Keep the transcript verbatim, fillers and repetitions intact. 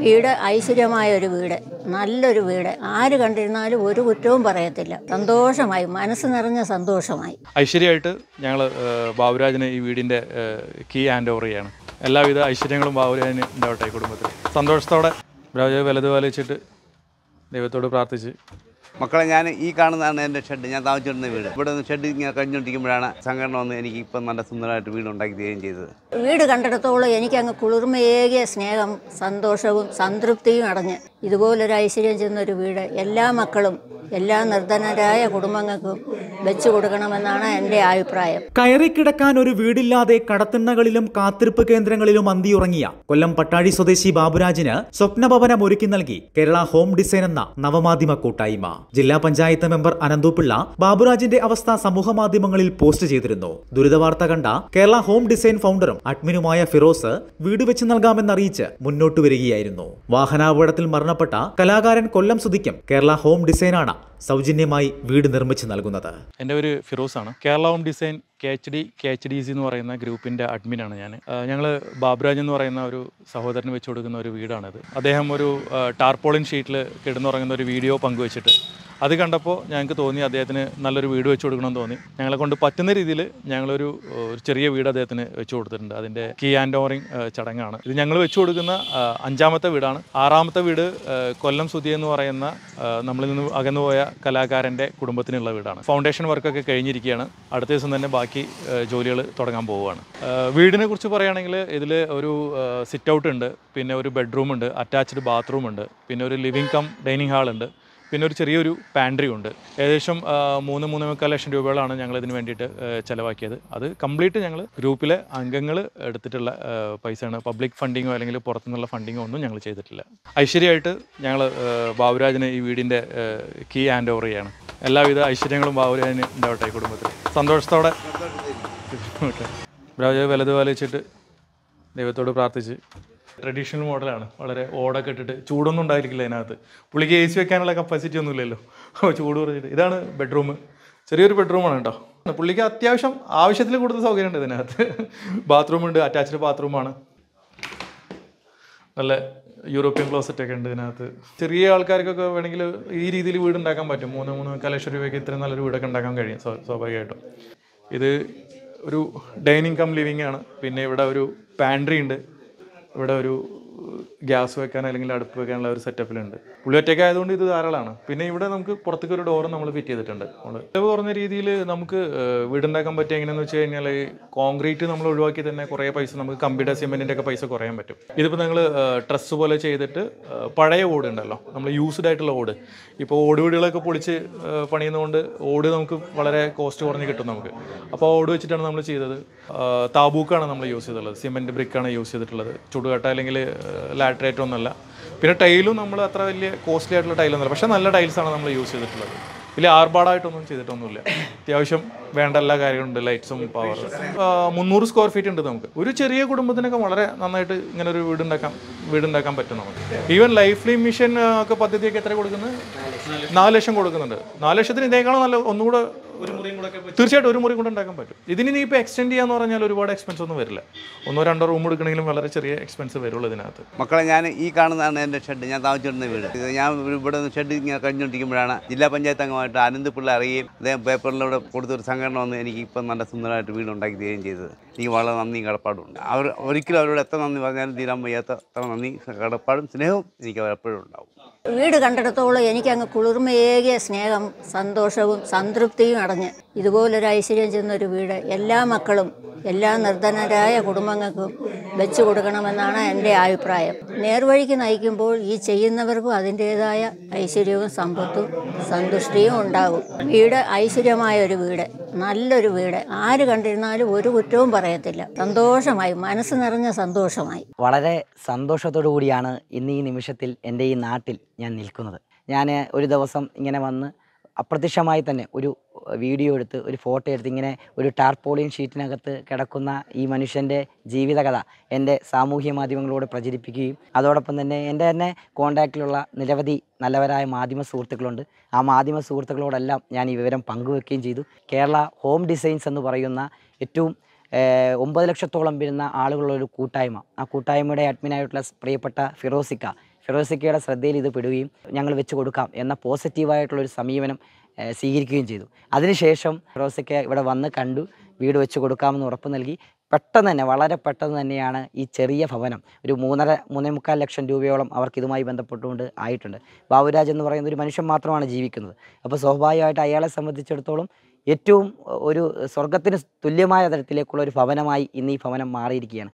വീട് ഐശ്വര്യമായ ഒരു വീട്, നല്ലൊരു വീട്. ആര് കണ്ടിരുന്നാലും ഒരു കുറ്റവും പറയത്തില്ല. സന്തോഷമായി, മനസ്സ് നിറഞ്ഞ സന്തോഷമായി. ഐശ്വര്യമായിട്ട് ഞങ്ങൾ ബാബുരാജിന് ഈ വീടിൻ്റെ കീ ഹാൻഡ് ഓവർ ചെയ്യാണ്. എല്ലാവിധ ഐശ്വര്യങ്ങളും ബാബുരാജിന് ഉണ്ടാവട്ടെ കുടുംബത്തിൽ. സന്തോഷത്തോടെ ബാബുരാജ് വലത് വലിച്ചിട്ട് ദൈവത്തോട് പ്രാർത്ഥിച്ച്. മക്കളെ, ഞാൻ ഈ കാണുന്നതാണ് എൻ്റെ ഷെഡ്. ഞാൻ താമസിച്ചിരുന്ന വീട്. ഇവിടെ നിന്ന് ഷെഡ് ഇങ്ങനെ കഴിഞ്ഞുകൊണ്ടിരിക്കുമ്പോഴാണ് സംഘടന വന്ന് എനിക്ക് ഇപ്പം നല്ല സുന്ദരമായിട്ട് വീട് ഉണ്ടാക്കി തരികയും ചെയ്തത്. വീട് കണ്ടിടത്തോളം എനിക്കങ്ങ് കുളിർമയേകിയ സ്നേഹം, സന്തോഷവും സംതൃപ്തിയും അടഞ്ഞ് ഇതുപോലൊരു ഐശ്വര്യം ചെന്നൊരു വീട് എല്ലാ മക്കളും എല്ലാ നിർധനരായ കുടുംബങ്ങൾക്കും വെച്ചു കൊടുക്കണമെന്നാണ് എൻ്റെ അഭിപ്രായം. കയറിക്കിടക്കാൻ ഒരു വീടില്ലാതെ കടത്തിണ്ണകളിലും കാത്തിരിപ്പ് കേന്ദ്രങ്ങളിലും അന്തിയുറങ്ങിയ കൊല്ലം പട്ടാഴി സ്വദേശി ബാബുരാജിന് സ്വപ്നഭവനം ഒരുക്കി നൽകി കേരള ഹോം ഡിസൈൻ എന്ന നവമാധ്യമ കൂട്ടായ്മ. ജില്ലാ പഞ്ചായത്ത് മെമ്പർ അനന്തുപിള്ള ബാബുരാജിന്റെ അവസ്ഥ സമൂഹമാധ്യമങ്ങളിൽ പോസ്റ്റ് ചെയ്തിരുന്നു. ദുരിതവാർത്ത കണ്ട കേരള ഹോം ഡിസൈൻ ഫൗണ്ടറും അഡ്മിനുമായ ഫിറോസ് വീട് വെച്ച് നൽകാമെന്നറിയിച്ച് മുന്നോട്ട് വരികയായിരുന്നു. വാഹനാപകടത്തിൽ മരണപ്പെട്ട കലാകാരൻ കൊല്ലം സുധിക്കും കേരള ഹോം ഡിസൈനാണ് സൗജന്യമായി വീട് നിർമ്മിച്ച് നൽകുന്നത്. എൻ്റെ ഒരു ഫിറോസാണ്. Kerala home design K H D K H D C എന്ന് പറയുന്ന ഗ്രൂപ്പിൻ്റെ അഡ്മിനാണ് ഞാൻ. ഞങ്ങൾ ബാബുരാജ് എന്ന് പറയുന്ന ഒരു സഹോദരന് വെച്ച് കൊടുക്കുന്ന ഒരു വീടാണിത്. അദ്ദേഹം ഒരു ടാർപോളിൻ ഷീറ്റിൽ കിടന്നുറങ്ങുന്ന ഒരു വീഡിയോ പങ്കുവച്ചിട്ട് അത് കണ്ടപ്പോൾ ഞങ്ങൾക്ക് തോന്നി അദ്ദേഹത്തിന് നല്ലൊരു വീട് വെച്ച് കൊടുക്കണമെന്ന് തോന്നി. ഞങ്ങളെ കൊണ്ട് പറ്റുന്ന രീതിയിൽ ഞങ്ങളൊരു ഒരു ചെറിയ വീട് അദ്ദേഹത്തിന് വെച്ച് കൊടുത്തിട്ടുണ്ട്. അതിൻ്റെ കീ ഹാൻഡ് ഓവറിങ് ചടങ്ങാണ് ഇത്. ഞങ്ങൾ വെച്ച് കൊടുക്കുന്ന അഞ്ചാമത്തെ വീടാണ്. ആറാമത്തെ വീട് കൊല്ലം സുധി എന്ന് പറയുന്ന നമ്മളിൽ നിന്ന് അകന്നുപോയ കലാകാരൻ്റെ കുടുംബത്തിനുള്ള വീടാണ്. ഫൗണ്ടേഷൻ വർക്കൊക്കെ കഴിഞ്ഞിരിക്കുകയാണ്. അടുത്ത ദിവസം തന്നെ ബാക്കി ജോലികൾ തുടങ്ങാൻ പോവുകയാണ്. വീടിനെ കുറിച്ച് പറയുകയാണെങ്കിൽ ഇതിൽ ഒരു സിറ്റ് ഔട്ട് ഉണ്ട്, പിന്നെ ഒരു ബെഡ്റൂം ഉണ്ട്, അറ്റാച്ച്ഡ് ബാത്റൂം ഉണ്ട്, പിന്നെ ഒരു ലിവിംഗ് കം ഡൈനിങ് ഹാൾ ഉണ്ട്, പിന്നെ ഒരു ചെറിയൊരു പാൻട്രി ഉണ്ട്. ഏകദേശം മൂന്ന് മൂന്ന് മുക്കാൽ ലക്ഷം രൂപകളാണ് ഞങ്ങൾ ഇതിന് വേണ്ടിയിട്ട് ചിലവാക്കിയത്. അത് കംപ്ലീറ്റ് ഞങ്ങൾ ഗ്രൂപ്പിലെ അംഗങ്ങൾ എടുത്തിട്ടുള്ള പൈസയാണ്. പബ്ലിക് ഫണ്ടിങ്ങോ അല്ലെങ്കിൽ പുറത്തുനിന്നുള്ള ഫണ്ടിങ്ങോ ഒന്നും ഞങ്ങൾ ചെയ്തിട്ടില്ല. ഐശ്വര്യമായിട്ട് ഞങ്ങൾ ബാബുരാജിന് ഈ വീടിൻ്റെ കീ ഹാൻഡ് ഓവർ ചെയ്യാണ്. എല്ലാവിധ ഐശ്വര്യങ്ങളും ബാബുരാജിന് ഉണ്ടാവട്ടെ കുടുംബത്തിൽ. സന്തോഷത്തോടെ ഓക്കെ. ബാബുരാജ് വലത് വലിച്ചിട്ട് ദൈവത്തോട് പ്രാർത്ഥിച്ച്. ട്രഡീഷണൽ മോഡലാണ്. വളരെ ഓടൊക്കെ ഇട്ടിട്ട് ചൂടൊന്നും ഉണ്ടായിരിക്കില്ല അതിനകത്ത്. പുള്ളിക്ക് എ സി വെക്കാനുള്ള കപ്പാസിറ്റി ഒന്നും ഇല്ലല്ലോ. ചൂട് കുറച്ചിട്ട് ഇതാണ് ബെഡ്റൂം. ചെറിയൊരു ബെഡ്റൂമാണ് കേട്ടോ. പുള്ളിക്ക് അത്യാവശ്യം ആവശ്യത്തിൽ കൂടുതൽ സൗകര്യമുണ്ട് ഇതിനകത്ത്. ബാത്റൂമുണ്ട്, അറ്റാച്ച്ഡ് ബാത്റൂമാണ്. നല്ല യൂറോപ്യൻ ക്ലോസറ്റൊക്കെ ഉണ്ട് ഇതിനകത്ത്. ചെറിയ ആൾക്കാർക്കൊക്കെ വേണമെങ്കിൽ ഈ രീതിയിൽ വീട് ഉണ്ടാക്കാൻ പറ്റും. മൂന്ന് മൂന്ന് മുക്കാൽ ലക്ഷം രൂപയ്ക്ക് ഇത്രയും നല്ലൊരു വീടൊക്കെ ഉണ്ടാക്കാൻ കഴിയും സ്വാഭാവികമായിട്ടും. ഇത് ഒരു ഡൈനിങ് കം ലിവിംഗ് ആണ്. പിന്നെ ഇവിടെ ഒരു പാൻട്രി ഉണ്ട്. ഇവിടെ ഒരു ഗ്യാസ് വെക്കാൻ അല്ലെങ്കിൽ അടുപ്പ് വെക്കാനുള്ള ഒരു സെറ്റപ്പിലുണ്ട്. പുള്ളി ഒറ്റയ്ക്ക് ആയതുകൊണ്ട് ഇത് ധാരാളമാണ്. പിന്നെ ഇവിടെ നമുക്ക് പുറത്തേക്ക് ഒരു ഡോറും നമ്മൾ ഫിറ്റ് ചെയ്തിട്ടുണ്ട്. നമ്മൾ ചിലവ് കുറഞ്ഞ രീതിയിൽ നമുക്ക് വീടുണ്ടാക്കാൻ പറ്റുക എങ്ങനെയെന്ന് വെച്ച് കഴിഞ്ഞാൽ കോൺക്രീറ്റ് നമ്മൾ ഒഴിവാക്കി തന്നെ കുറേ പൈസ നമുക്ക് കമ്പിയുടെ സിമെൻറ്റിൻ്റെ ഒക്കെ പൈസ കുറയാൻ പറ്റും. ഇതിപ്പോൾ നിങ്ങൾ ട്രസ് പോലെ ചെയ്തിട്ട് പഴയ ഓട് ഉണ്ടല്ലോ, നമ്മൾ യൂസ്ഡ് ആയിട്ടുള്ള ഓട്. ഇപ്പോൾ ഓട് വീടുകളൊക്കെ പൊളിച്ച് പണിയുന്നതുകൊണ്ട് ഓട് നമുക്ക് വളരെ കോസ്റ്റ് കുറഞ്ഞ് കിട്ടും നമുക്ക്. അപ്പോൾ ഓട് വെച്ചിട്ടാണ് നമ്മൾ ചെയ്തത്. താബൂക്കാണ് നമ്മൾ യൂസ് ചെയ്തിട്ടുള്ളത്. സിമെൻറ്റ് ബ്രിക്കാണ് യൂസ് ചെയ്തിട്ടുള്ളത്. ചുടുകട്ട അല്ലെങ്കിൽ ലാറ്ററേറ്റ് ഒന്നുമല്ല. പിന്നെ ടൈലും നമ്മൾ അത്ര വലിയ കോസ്റ്റ്ലി ആയിട്ടുള്ള ടൈലൊന്നുമല്ല, പക്ഷേ നല്ല ടൈൽസാണ് നമ്മൾ യൂസ് ചെയ്തിട്ടുള്ളത്. വലിയ ആർഭാടായിട്ടൊന്നും ചെയ്തിട്ടൊന്നുമില്ല. അത്യാവശ്യം വേണ്ട എല്ലാ കാര്യങ്ങളുണ്ട്. ലൈറ്റ്സും പവർ. മുന്നൂറ് സ്ക്വയർ ഫീറ്റ് ഉണ്ട് നമുക്ക്. ഒരു ചെറിയ കുടുംബത്തിനൊക്കെ വളരെ നന്നായിട്ട് ഇങ്ങനെ ഒരു വീടുണ്ടാക്കാൻ വീടുണ്ടാക്കാൻ പറ്റും നമുക്ക്. ഈവൻ ലൈഫ് ലൈൻ മിഷൻ ഒക്കെ പദ്ധതിയൊക്കെ എത്ര കൊടുക്കുന്നത്? നാല് ലക്ഷം കൊടുക്കുന്നുണ്ട്. നാല് ലക്ഷത്തിന് ഇതേക്കാളും നല്ല ഒന്നുകൂടെ തീർച്ചയായിട്ടും ഒരു മുറി കൂടെ ഉണ്ടാക്കാൻ പറ്റും. ഇതിന് നീ ഇപ്പോൾ എക്സ്റ്റെൻഡ് ചെയ്യാന്ന് പറഞ്ഞാൽ ഒരുപാട് എക്സ്പെൻസ് ഒന്നും വരില്ല. ഒന്നോ രണ്ടോ റൂം എടുക്കണമെങ്കിലും വളരെ ചെറിയ എക്സ്പെൻസ് വരുള്ളൂ ഇതിനകത്ത്. മക്കളെ, ഞാൻ ഈ കാണുന്നതാണ് എൻ്റെ ഷെഡ്. ഞാൻ താമസിച്ചിരുന്ന വീട്. ഞാൻ ഇവിടെ നിന്ന് ഷെഡ് ഇങ്ങനെ കഴിഞ്ഞുകൊണ്ടിരിക്കുമ്പോഴാണ് ജില്ലാ പഞ്ചായത്ത് അംഗമായിട്ട് അനന്തുപിള്ള അറിയുകയും അദ്ദേഹം പേപ്പറിലൂടെ കൊടുത്തൊരു സംഘടന വന്ന് എനിക്ക് ഇപ്പം നല്ല സുന്ദരമായിട്ട് വീട് ഉണ്ടാക്കി തരികയും ചെയ്തത്. എനിക്ക് വളരെ നന്ദിയും കടപ്പാടുണ്ട്. അവർ ഒരിക്കലും അവരോട് എത്ര നന്ദി പറഞ്ഞാലും തീരാൻ വയ്യാത്ത അത്ര നന്ദി കടപ്പാടും സ്നേഹവും എനിക്ക് എപ്പോഴും ഉണ്ടാവും. വീട് കണ്ടിടത്തോളം എനിക്കങ്ങ് കുളിർമയേകിയ സ്നേഹം, സന്തോഷവും സംതൃപ്തിയും അടഞ്ഞ് ഇതുപോലൊരു ഐശ്വര്യം ചെന്നൊരു വീട് എല്ലാ മക്കളും എല്ലാ നിർധനരായ കുടുംബങ്ങൾക്കും വെച്ചു കൊടുക്കണമെന്നാണ് എൻ്റെ അഭിപ്രായം. നേർവഴിക്ക് നയിക്കുമ്പോൾ ഈ ചെയ്യുന്നവർക്കും അതിൻ്റേതായ ഐശ്വര്യവും സമ്പത്തും സന്തുഷ്ടിയും ഉണ്ടാകും. വീട് ഐശ്വര്യമായ ഒരു വീട്, നല്ലൊരു വീട്. ആര് കണ്ടിരുന്നാലും ഒരു കുറ്റവും പറയത്തില്ല. സന്തോഷമായി, മനസ്സ് നിറഞ്ഞ സന്തോഷമായി. വളരെ സന്തോഷത്തോടു കൂടിയാണ് ഇന്ന് ഈ നിമിഷത്തിൽ എൻ്റെ ഈ നാട്ടിൽ ഞാൻ നിൽക്കുന്നത്. ഞാൻ ഒരു ദിവസം ഇങ്ങനെ വന്ന് അപ്രത്യക്ഷമായി തന്നെ ഒരു വീഡിയോ എടുത്ത് ഒരു ഫോട്ടോ എടുത്ത് ഇങ്ങനെ ഒരു ടാർപോളിൻ ഷീറ്റിനകത്ത് കിടക്കുന്ന ഈ മനുഷ്യൻ്റെ ജീവിതകഥ എൻ്റെ സാമൂഹ്യ മാധ്യമങ്ങളിലൂടെ പ്രചരിപ്പിക്കുകയും അതോടൊപ്പം തന്നെ എൻ്റെ തന്നെ കോൺടാക്റ്റിലുള്ള നിരവധി നല്ലവരായ മാധ്യമ സുഹൃത്തുക്കളുണ്ട്. ആ മാധ്യമ സുഹൃത്തുക്കളോടെല്ലാം ഞാൻ ഈ വിവരം പങ്കുവെക്കുകയും ചെയ്തു. കേരള ഹോം ഡിസൈൻസ് എന്ന് പറയുന്ന ഏറ്റവും ഒമ്പത് ലക്ഷത്തോളം വരുന്ന ആളുകളുള്ളൊരു കൂട്ടായ്മ, ആ കൂട്ടായ്മയുടെ അഡ്മിനായിട്ടുള്ള പ്രിയപ്പെട്ട ഫിറോസിക്ക ഫിറോസിക്കയുടെ ശ്രദ്ധയിൽ ഇത് പെടുകയും ഞങ്ങൾ വെച്ച് കൊടുക്കാം എന്ന പോസിറ്റീവായിട്ടുള്ളൊരു സമീപനം സ്വീകരിക്കുകയും ചെയ്തു. അതിനുശേഷം ഫിറോസിക്ക ഇവിടെ വന്ന് കണ്ടു, വീട് വെച്ച് കൊടുക്കാമെന്ന് ഉറപ്പ് നൽകി. പെട്ടെന്ന് തന്നെ, വളരെ പെട്ടെന്ന് തന്നെയാണ് ഈ ചെറിയ ഭവനം, ഒരു മൂന്നര മൂന്നേ മുക്കാൽ ലക്ഷം രൂപയോളം അവർക്ക് ഇതുമായി ബന്ധപ്പെട്ടുകൊണ്ട് ആയിട്ടുണ്ട്. ബാബുരാജ് എന്ന് പറയുന്ന ഒരു മനുഷ്യൻ മാത്രമാണ് ജീവിക്കുന്നത്. അപ്പോൾ സ്വാഭാവികമായിട്ട് അയാളെ സംബന്ധിച്ചിടത്തോളം ഏറ്റവും ഒരു സ്വർഗത്തിന് തുല്യമായ തരത്തിലേക്കുള്ള ഒരു ഭവനമായി ഇന്ന് ഈ ഭവനം മാറിയിരിക്കുകയാണ്.